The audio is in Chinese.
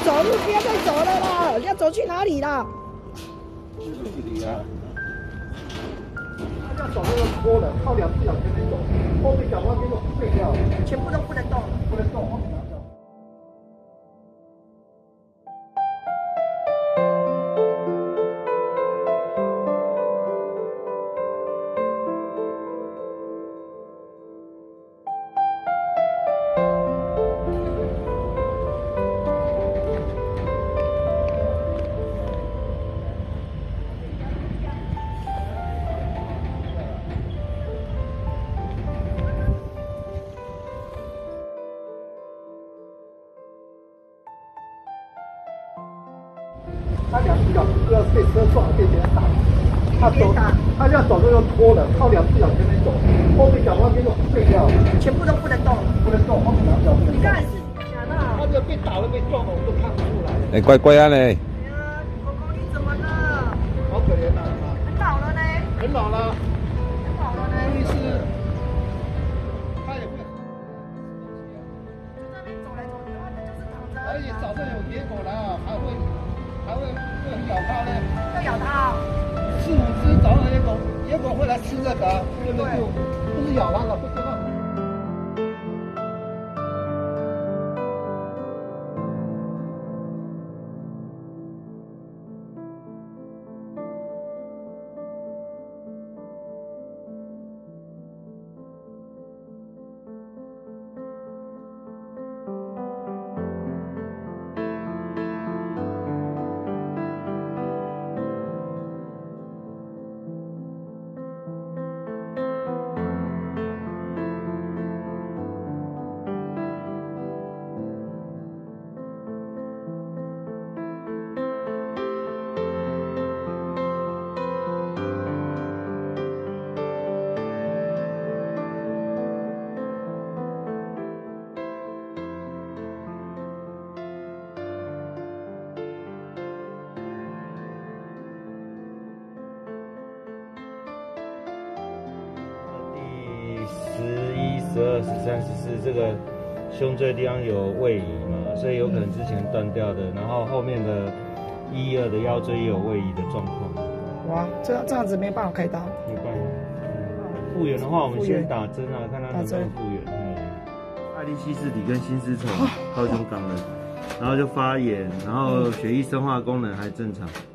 走路，不要再走了啦！要走去哪里啦？ 这里啊。他要走那个坡的，靠2只脚前面走，后面脚往边都废掉， 全部都不能动， 不能动，后面拿掉。 他2只脚不要被车撞，被别人打。他要走这个坡的，靠2只脚前面走，后面脚往边都废掉， 全部都不能动， 不能动，后面2脚不能动。 你刚才是假的。 他这被打了被撞了，我都看不出来。 哎，乖乖啊嘞！ 哎呀，狗狗你怎么了？ 好可怜呐！ 很老了呢， 很老了， 很老了呢。 所以是，他也会。 就在那边走来走去，他们就是躺着。 而且早上有野狗来啊，还会很咬它呢。 要咬它哦。 4、5只早上野狗会来吃这个，对不对？不是咬它了，不知道。 11、12、13、14，这个胸椎地方有位移嘛，所以有可能之前断掉的，然后后面的1、2的腰椎也有位移的状况。 哇，这样子没办法开刀。 没办法。复原的话，我们先打针啊，看他能不能复原。艾利希氏体跟心丝虫、高雄港的，然后就发炎，然后血液生化功能还正常。